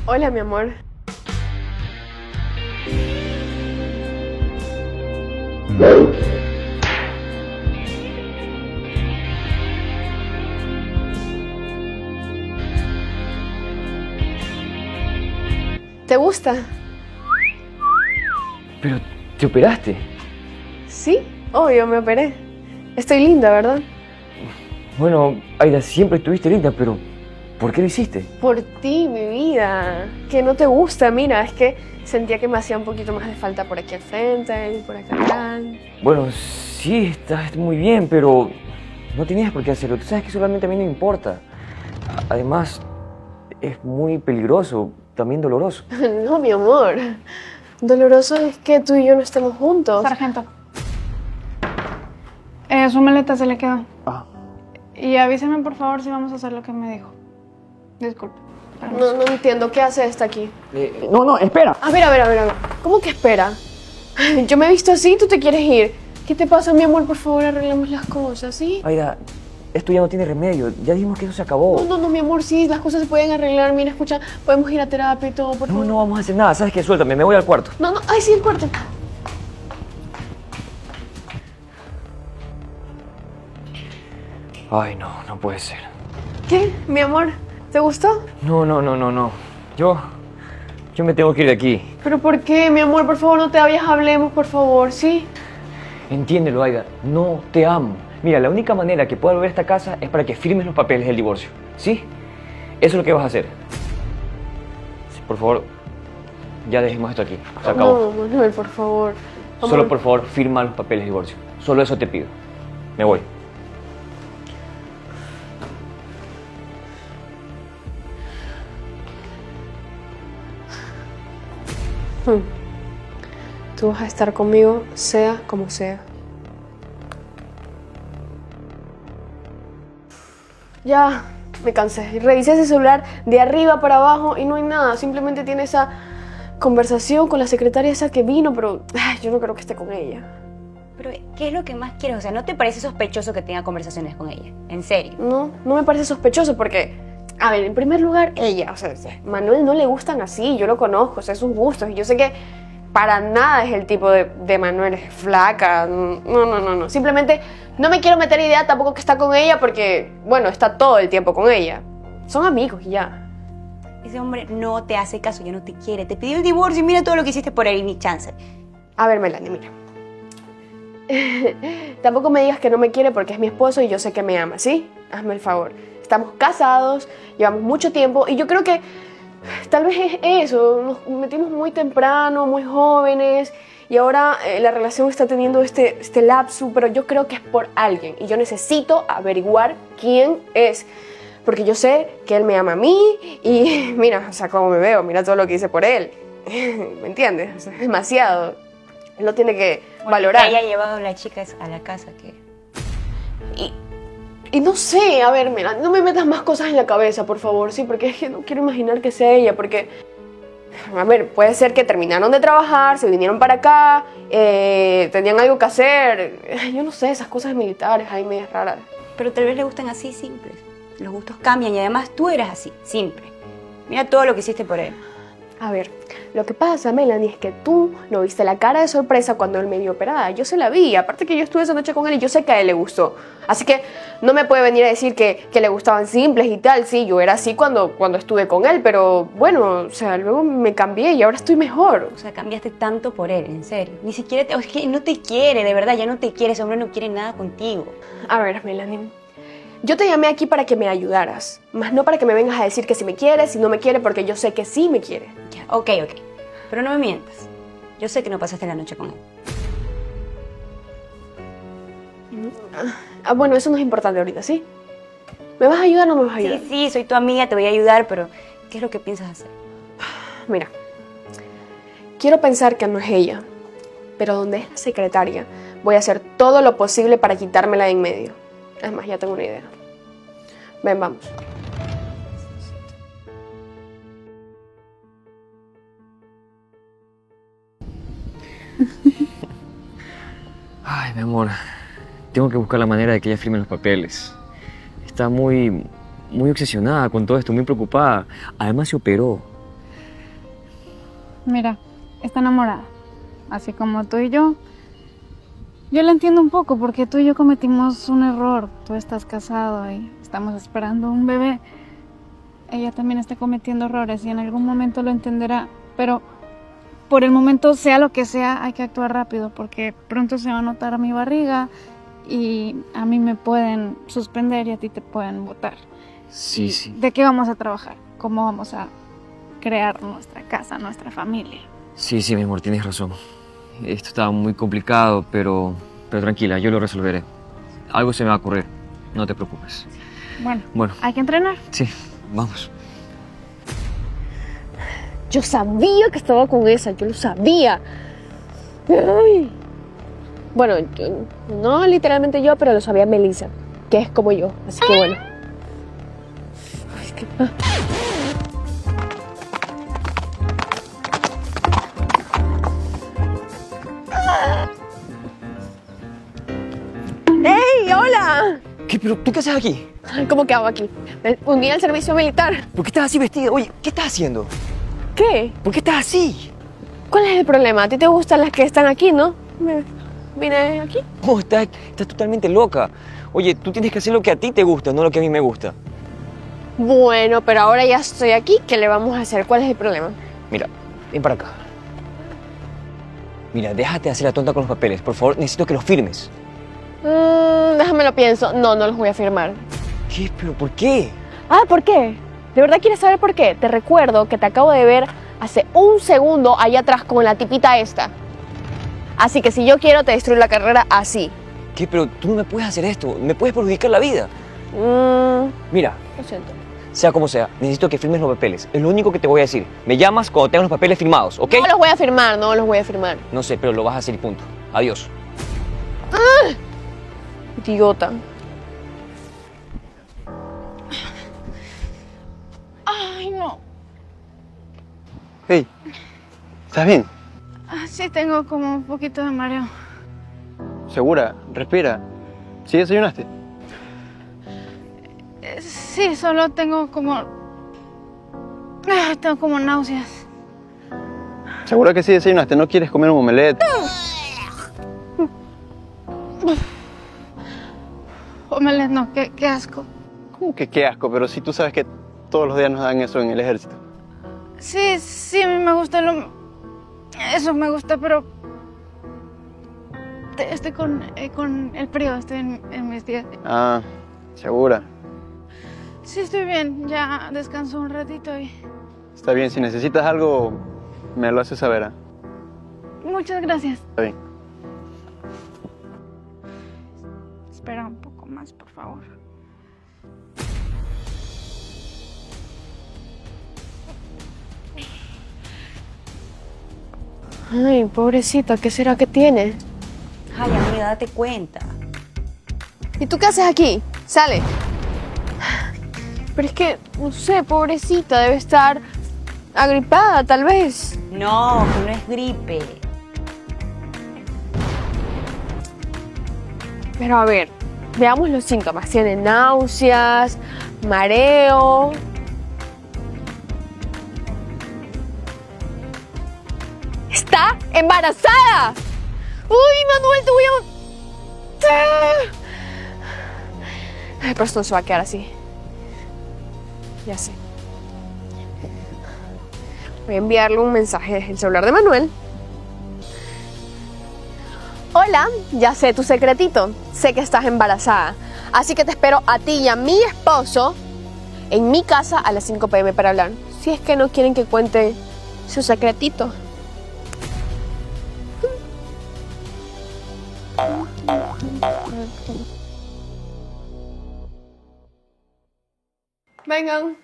Hola, mi amor. ¿Te gusta? Pero, ¿te operaste? Sí, obvio, me operé. Estoy linda, ¿verdad? Bueno, Aida, siempre estuviste linda, pero ¿por qué lo hiciste? Por ti, mi vida. Que no te gusta, mira, es que sentía que me hacía un poquito más de falta por aquí al frente y por acá atrás. Bueno, sí, estás muy bien, pero no tenías por qué hacerlo. Tú sabes que solamente a mí no me importa. Además, es muy peligroso, también doloroso. No, mi amor. Doloroso es que tú y yo no estemos juntos. Sargento. Su maleta se le quedó. Ah. Y avíseme, por favor, si vamos a hacer lo que me dijo. Disculpe. No entiendo, ¿qué hace esta aquí? No, espera. A ver. ¿Cómo que espera? Yo me he visto así y tú te quieres ir. ¿Qué te pasa, mi amor? Por favor, arreglemos las cosas, ¿sí? Aida, esto ya no tiene remedio. Ya dijimos que eso se acabó. No, mi amor, sí, las cosas se pueden arreglar. Mira, escucha, podemos ir a terapia y todo, por favor. No vamos a hacer nada. ¿Sabes qué? Suéltame, me voy al cuarto. Ay, sí, el cuarto. Ay, no puede ser. ¿Qué, mi amor? ¿Te gustó? No. Yo me tengo que ir de aquí. ¿Pero por qué, mi amor? Por favor, no te vayas, hablemos, por favor, ¿sí? Entiéndelo, Aida. No te amo. Mira, la única manera que pueda volver a esta casa es para que firmes los papeles del divorcio. ¿Sí? Eso es lo que vas a hacer. Sí, por favor, ya dejemos esto aquí. Se acabó. No, Manuel, por favor. Solo, por favor, firma los papeles del divorcio. Solo eso te pido. Me voy. Tú vas a estar conmigo, sea como sea. Ya, me cansé. Revisé ese celular de arriba para abajo y no hay nada. Simplemente tiene esa conversación con la secretaria esa que vino, pero yo no creo que esté con ella. Pero, ¿qué es lo que más quieres? O sea, ¿no te parece sospechoso que tenga conversaciones con ella? ¿En serio? No me parece sospechoso porque, a ver, en primer lugar, ella, o sea, Manuel no le gustan así, yo lo conozco, sé sus gustos y yo sé que para nada es el tipo de Manuel, es flaca, no. Simplemente no me quiero meter idea tampoco que está con ella porque, bueno, está todo el tiempo con ella. Son amigos y ya. Ese hombre no te hace caso, ya no te quiere. Te pidió el divorcio y mira todo lo que hiciste por él y ni chance. A ver, Melanie, mira. Tampoco me digas que no me quiere porque es mi esposo y yo sé que me ama, ¿sí? Hazme el favor. Estamos casados, llevamos mucho tiempo y yo creo que tal vez es eso. Nos metimos muy temprano, muy jóvenes y ahora la relación está teniendo este lapso, pero yo creo que es por alguien y yo necesito averiguar quién es. Porque yo sé que él me ama a mí y mira, o sea, cómo me veo, mira todo lo que hice por él. ¿Me entiendes? O sea, es demasiado. Él lo tiene que valorar. Que haya llevado a la chica a la casa que... Y no sé, a ver, mira, no me metas más cosas en la cabeza, por favor, sí, porque es que no quiero imaginar que sea ella, porque... A ver, puede ser que terminaron de trabajar, se vinieron para acá, tenían algo que hacer. Yo no sé, esas cosas militares ahí medias raras. Pero tal vez le gustan así, simples. Los gustos cambian y además tú eres así, simple. Mira todo lo que hiciste por él. A ver, lo que pasa, Melanie, es que tú no viste la cara de sorpresa cuando él me vio operada. Yo se la vi, aparte que yo estuve esa noche con él y yo sé que a él le gustó. Así que no me puede venir a decir que le gustaban simples y tal. Sí, yo era así cuando estuve con él, pero bueno, o sea, luego me cambié y ahora estoy mejor. O sea, cambiaste tanto por él, en serio. Ni siquiera es que no te quiere, de verdad, ya no te quiere. Ese hombre no quiere nada contigo. A ver, Melanie, yo te llamé aquí para que me ayudaras, más no para que me vengas a decir que si me quiere, si no me quiere, porque yo sé que sí me quiere. Ya, ok. Pero no me mientas. Yo sé que no pasaste la noche con él. Bueno, eso no es importante ahorita, ¿sí? ¿Me vas a ayudar o no me vas a ayudar? Sí, soy tu amiga, te voy a ayudar, pero ¿qué es lo que piensas hacer? Mira, quiero pensar que no es ella, pero donde es la secretaria, voy a hacer todo lo posible para quitármela de en medio. Es más, ya tengo una idea. Ven, vamos. Ay, mi amor, tengo que buscar la manera de que ella firme los papeles. Está muy obsesionada con todo esto, muy preocupada. Además se operó. Mira, está enamorada, así como tú y yo. Yo la entiendo un poco porque tú y yo cometimos un error. Tú estás casado y estamos esperando un bebé. Ella también está cometiendo errores y en algún momento lo entenderá. Pero por el momento, sea lo que sea, hay que actuar rápido porque pronto se va a notar mi barriga y a mí me pueden suspender y a ti te pueden botar. Sí, sí. ¿De qué vamos a trabajar? ¿Cómo vamos a crear nuestra casa, nuestra familia? Sí, mi amor, tienes razón. Esto está muy complicado, pero tranquila, yo lo resolveré. Algo se me va a ocurrir, no te preocupes. Bueno, hay que entrenar. Sí, vamos. Yo sabía que estaba con esa, yo lo sabía. Ay. Bueno, no literalmente yo, pero lo sabía Melissa, que es como yo, así que bueno. Ay, es que... ¡Hey, hola! ¿Qué? ¿Pero tú qué haces aquí? ¿Cómo que hago aquí? Me uní al servicio militar. ¿Por qué estás así vestida? Oye, ¿qué estás haciendo? ¿Qué? ¿Por qué estás así? ¿Cuál es el problema? ¿A ti te gustan las que están aquí, no? Vine aquí. Oh, estás totalmente loca. Oye, tú tienes que hacer lo que a ti te gusta, no lo que a mí me gusta. Bueno, pero ahora ya estoy aquí. ¿Qué le vamos a hacer? ¿Cuál es el problema? Mira, ven para acá. Mira, déjate de hacer la tonta con los papeles. Por favor, necesito que los firmes. Déjame lo pienso. No los voy a firmar. ¿Qué? ¿Pero por qué? Ah, ¿por qué? ¿De verdad quieres saber por qué? Te recuerdo que te acabo de ver hace un segundo allá atrás con la tipita esta. Así que si yo quiero, te destruyo la carrera así. ¿Qué? Pero tú no me puedes hacer esto. Me puedes perjudicar la vida. Mira, Lo siento. sea como sea, necesito que firmes los papeles. Es lo único que te voy a decir. Me llamas cuando tengas los papeles firmados, ¿ok? No los voy a firmar, no los voy a firmar. No sé, pero lo vas a hacer y punto. Adiós. Idiota. Ay, no. Hey, ¿estás bien? Sí, tengo como un poquito de mareo. ¿Segura? Respira. ¿Sí desayunaste? Sí, solo tengo como... tengo como náuseas. ¿Segura que sí desayunaste? ¿No quieres comer un omelette? Omelette, no, qué asco. ¿Cómo que qué asco? Pero si tú sabes que todos los días nos dan eso en el ejército. Sí, a mí me gusta eso me gusta, pero... Estoy con el frío, estoy en mis días. Ah, ¿segura? Sí, estoy bien, ya descanso un ratito y... Está bien, si necesitas algo, me lo haces saber. ¿Ah? Muchas gracias. Está bien. Espera un poco más, por favor. Ay, pobrecita, ¿qué será que tiene? Ay, amiga, date cuenta. ¿Y tú qué haces aquí? Sale. Pero es que, no sé, pobrecita, debe estar agripada, tal vez. No, que no es gripe. Pero a ver, veamos los síntomas. Tiene náuseas, mareo. ¡Está embarazada! ¡Uy, Manuel, te voy a... Ay, pero esto no se va a quedar así. Ya sé. Voy a enviarle un mensaje desde el celular de Manuel. Hola, ya sé tu secretito. Sé que estás embarazada. Así que te espero a ti y a mi esposo en mi casa a las 5 p.m. para hablar. Si es que no quieren que cuente su secretito. Vengan.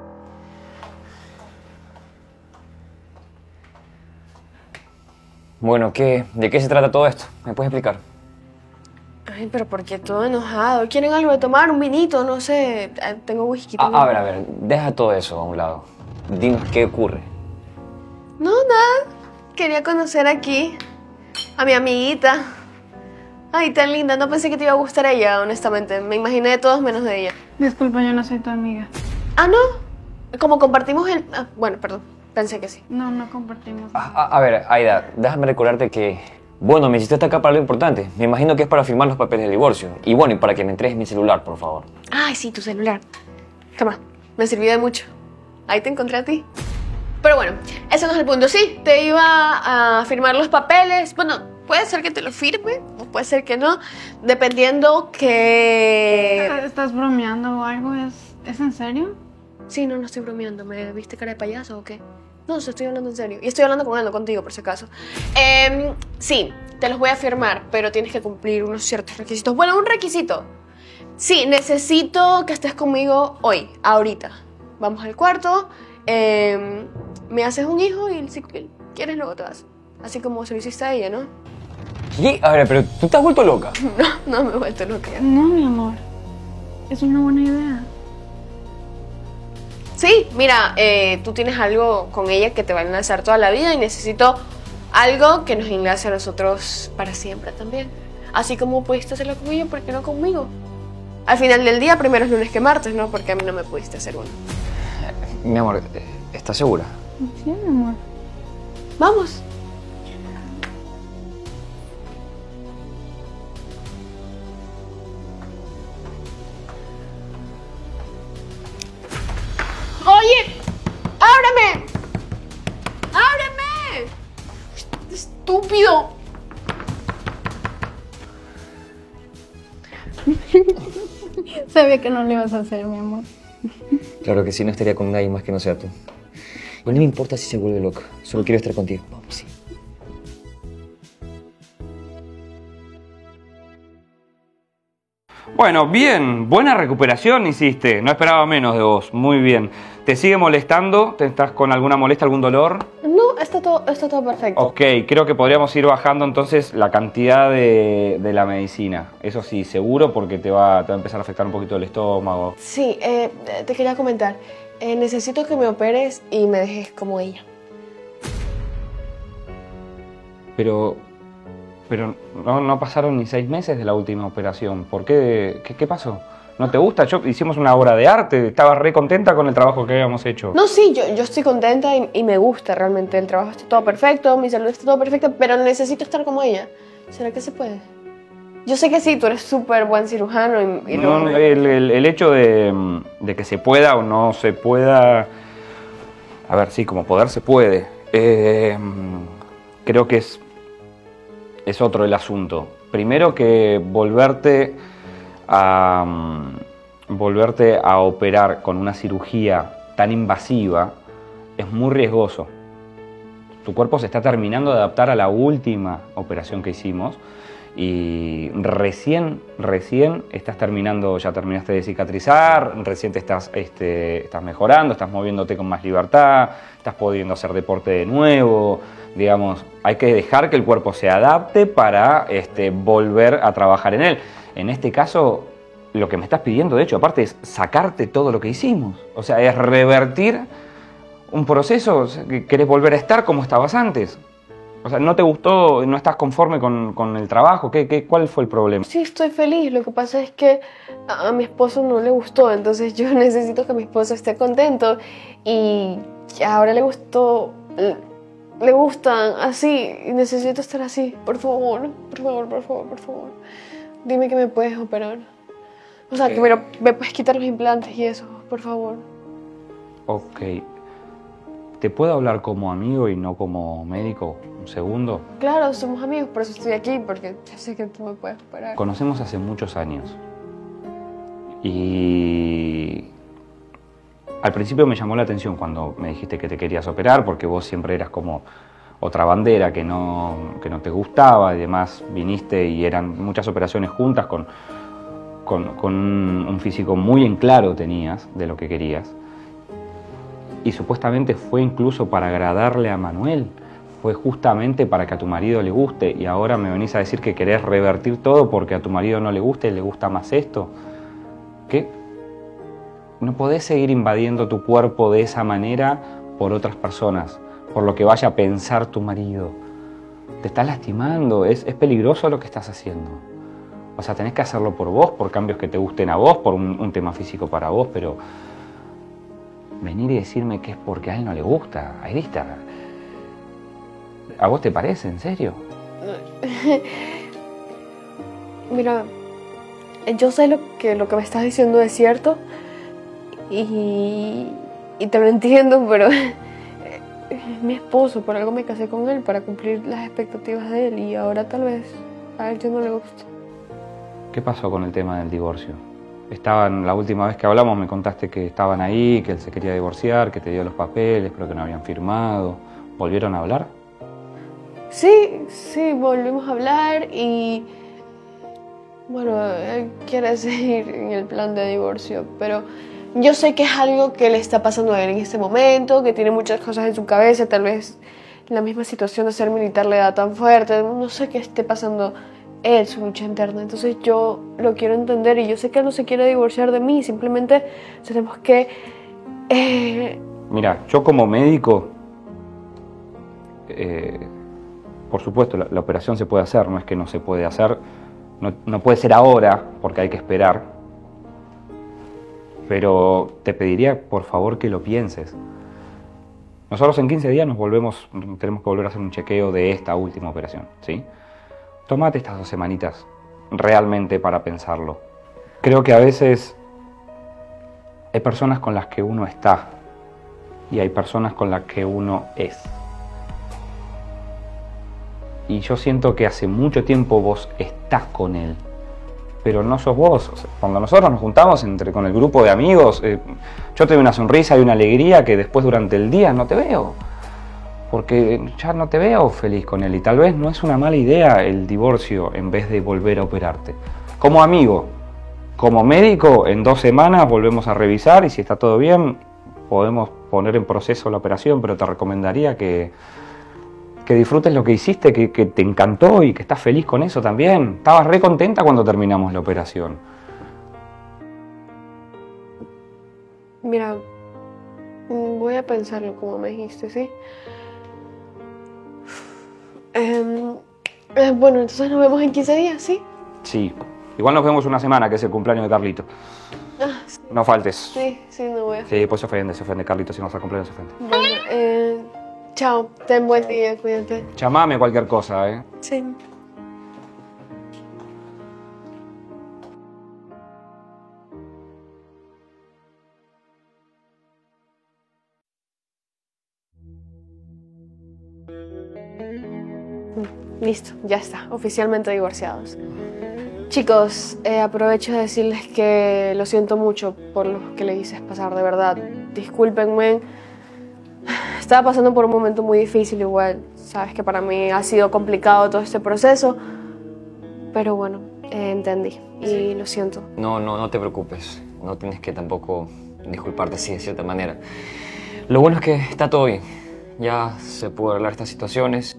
Bueno, ¿de qué se trata todo esto? ¿Me puedes explicar? Ay, pero ¿por qué todo enojado? ¿Quieren algo de tomar? ¿Un vinito? No sé. Tengo whisky también. A ver, deja todo eso a un lado. Dime, ¿qué ocurre? No, nada. Quería conocer aquí a mi amiguita. Ay, tan linda. No pensé que te iba a gustar ella, honestamente. Me imaginé de todos menos de ella. Disculpa, yo no soy tu amiga. Ah, ¿no? Como compartimos el... bueno, perdón. Pensé que sí. No, no compartimos. A ver, Aida, déjame recordarte que... Bueno, me hiciste acá para lo importante. Me imagino que es para firmar los papeles de divorcio. Y bueno, y para que me entregues mi celular, por favor. Ay, sí, tu celular. Toma, me sirvió de mucho. Ahí te encontré a ti. Pero bueno, ese no es el punto. Sí, te iba a firmar los papeles. Bueno, puede ser que te lo firme o puede ser que no, dependiendo que... ¿Estás bromeando o algo? ¿Es en serio? Sí, no estoy bromeando. ¿Me viste cara de payaso o qué? No, estoy hablando en serio. Y estoy hablando con él, no contigo, por si acaso. Sí, te los voy a firmar, pero tienes que cumplir unos ciertos requisitos. Bueno, un requisito. Sí, necesito que estés conmigo hoy, ahorita. Vamos al cuarto, me haces un hijo y si quieres luego te vas. Así como se lo hiciste a ella, ¿no? ¿Qué? A ver, pero tú te has vuelto loca. No me he vuelto loca. No, mi amor. Es una buena idea. Sí, mira, tú tienes algo con ella que te va a enlazar toda la vida y necesito algo que nos enlace a nosotros para siempre también. Así como pudiste hacerlo con ella, ¿por qué no conmigo? Al final del día, primero es lunes que martes, ¿no? Porque a mí no me pudiste hacer uno. Mi amor, ¿estás segura? Sí, mi amor. Vamos. ¡Oye! ¡Ábreme! ¡Ábreme! ¡Estúpido! Sabía que no lo ibas a hacer, mi amor. Claro que sí, no estaría con nadie más que no sea tú. Bueno, no me importa si se vuelve loca. Solo quiero estar contigo. Vamos, sí. Bueno, bien, buena recuperación hiciste, no esperaba menos de vos, muy bien. ¿Te sigue molestando? ¿Te estás con alguna molestia, algún dolor? No, está todo perfecto. Ok, creo que podríamos ir bajando entonces la cantidad de la medicina. Eso sí, seguro, porque te va a empezar a afectar un poquito el estómago. Sí, te quería comentar. Necesito que me operes y me dejes como ella. Pero no pasaron ni 6 meses de la última operación. ¿Por qué? ¿Qué pasó? ¿No te gusta? Hicimos una obra de arte, estaba re contenta con el trabajo que habíamos hecho. No, sí, yo estoy contenta y me gusta realmente. El trabajo está todo perfecto, mi salud está todo perfecto, pero necesito estar como ella. ¿Será que se puede? Yo sé que sí, tú eres súper buen cirujano y no, el hecho de que se pueda o no se pueda... A ver, sí, como poder se puede. Creo que es otro el asunto. Primero que volverte a operar con una cirugía tan invasiva es muy riesgoso. Tu cuerpo se está terminando de adaptar a la última operación que hicimos y recién estás terminando, ya terminaste de cicatrizar, recién te estás mejorando, estás moviéndote con más libertad, estás pudiendo hacer deporte de nuevo. Digamos, hay que dejar que el cuerpo se adapte para volver a trabajar en él. En este caso, lo que me estás pidiendo, de hecho, aparte, es sacarte todo lo que hicimos. O sea, es revertir un proceso, que querés volver a estar como estabas antes. O sea, ¿no te gustó, no estás conforme con el trabajo? ¿Cuál fue el problema? Sí, estoy feliz. Lo que pasa es que a mi esposo no le gustó, entonces yo necesito que mi esposo esté contento y ahora le gustó... Le gustan así y necesito estar así. Por favor, por favor, por favor, por favor. Dime que me puedes operar. O sea, que me puedes quitar los implantes y eso, por favor. Ok. ¿Te puedo hablar como amigo y no como médico? ¿Un segundo? Claro, somos amigos, por eso estoy aquí, porque yo sé que tú me puedes operar. Conocemos hace muchos años. Y... al principio me llamó la atención cuando me dijiste que te querías operar, porque vos siempre eras como otra bandera que no te gustaba y demás. Viniste y eran muchas operaciones juntas con un físico muy en claro tenías de lo que querías. Y supuestamente fue incluso para agradarle a Manuel. Fue justamente para que a tu marido le guste. Y ahora me venís a decir que querés revertir todo porque a tu marido no le gusta y le gusta más esto. ¿Qué? No podés seguir invadiendo tu cuerpo de esa manera por otras personas, por lo que vaya a pensar tu marido. Te estás lastimando, es peligroso lo que estás haciendo. O sea, tenés que hacerlo por vos, por cambios que te gusten a vos, por un tema físico para vos, pero venir y decirme que es porque a él no le gusta, Airista. ¿A vos te parece, en serio? Mira, yo sé lo que me estás diciendo es cierto y te lo entiendo, pero es mi esposo, por algo me casé con él, para cumplir las expectativas de él y ahora tal vez a él ya no le gusta. ¿Qué pasó con el tema del divorcio? La última vez que hablamos me contaste que estaban ahí, que él se quería divorciar, que te dio los papeles, pero que no habían firmado. ¿Volvieron a hablar? Sí, volvimos a hablar y bueno, él quiere seguir en el plan de divorcio, pero yo sé que es algo que le está pasando a él en este momento, que tiene muchas cosas en su cabeza, tal vez la misma situación de ser militar le da tan fuerte, no sé qué esté pasando él, su lucha interna. Entonces yo lo quiero entender y yo sé que él no se quiere divorciar de mí, simplemente tenemos que... Mira, yo como médico, por supuesto la operación se puede hacer, no es que no se puede hacer, no puede ser ahora porque hay que esperar, pero te pediría por favor que lo pienses. Nosotros en 15 días tenemos que volver a hacer un chequeo de esta última operación, ¿sí? Tómate estas 2 semanitas realmente para pensarlo. Creo que a veces hay personas con las que uno está y hay personas con las que uno es. Y yo siento que hace mucho tiempo vos estás con él, pero no sos vos. O sea, cuando nosotros nos juntamos con el grupo de amigos, yo te doy una sonrisa y una alegría que después durante el día no te veo. Porque ya no te veo feliz con él y tal vez no es una mala idea el divorcio en vez de volver a operarte. Como amigo, como médico, en 2 semanas volvemos a revisar y si está todo bien podemos poner en proceso la operación, pero te recomendaría que disfrutes lo que hiciste, que te encantó y que estás feliz con eso también. Estabas re contenta cuando terminamos la operación. Mira, voy a pensarlo como me dijiste, ¿sí? Bueno, entonces nos vemos en 15 días, ¿sí? Sí. Igual nos vemos una semana, que es el cumpleaños de Carlito. Sí. No faltes. Sí, no voy a... Sí, pues se ofende Carlito, si no está cumpleaños se ofende. Bueno, chao, ten buen día, cuídate. Llamame cualquier cosa, ¿eh? Sí. Listo, ya está, oficialmente divorciados. Chicos, aprovecho de decirles que lo siento mucho por lo que le hice pasar, de verdad. Discúlpenme. Estaba pasando por un momento muy difícil igual. Sabes que para mí ha sido complicado todo este proceso. Pero bueno, entendí y lo siento. No te preocupes. No tienes que tampoco disculparte así de cierta manera. Lo bueno es que está todo bien. Ya se pudo arreglar estas situaciones.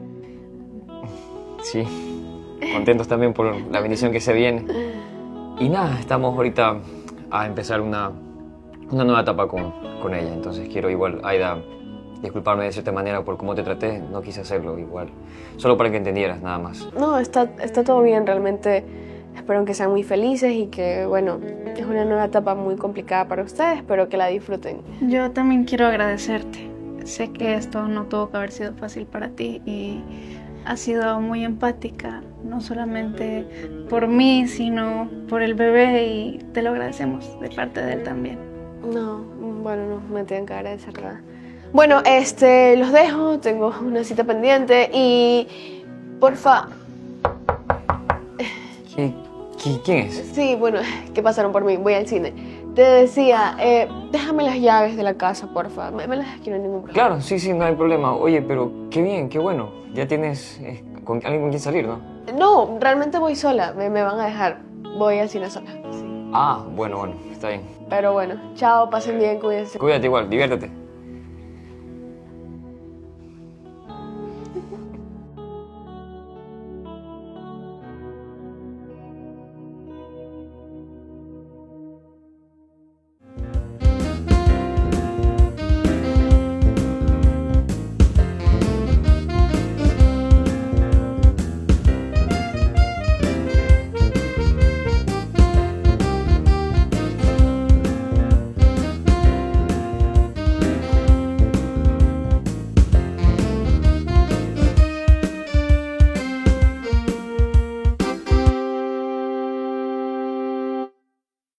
Sí, contentos también por la bendición que se viene. Y nada, estamos ahorita a empezar una nueva etapa con ella. Entonces quiero igual, Aida, disculparme de cierta manera por cómo te traté. No quise hacerlo igual, solo para que entendieras, nada más. No, está todo bien, realmente espero que sean muy felices y que, bueno, es una nueva etapa muy complicada para ustedes, espero que la disfruten. Yo también quiero agradecerte. Sé que esto no tuvo que haber sido fácil para ti y has sido muy empática, no solamente por mí, sino por el bebé y te lo agradecemos de parte de él también. No, bueno, no me tienen que agradecer nada. Bueno, los dejo, tengo una cita pendiente y porfa... ¿Quién es? Sí, bueno, que pasaron por mí, voy al cine. Te decía, déjame las llaves de la casa, porfa. Me las das, que no hay ningún problema. Claro, sí, no hay problema. Oye, pero qué bien, qué bueno. Ya tienes alguien con quien salir, ¿no? No, realmente voy sola, me van a dejar. Voy al cine sola. Sí. Ah, bueno, está bien. Pero bueno, chao, pasen bien, cuídense. Cuídate igual, diviértete.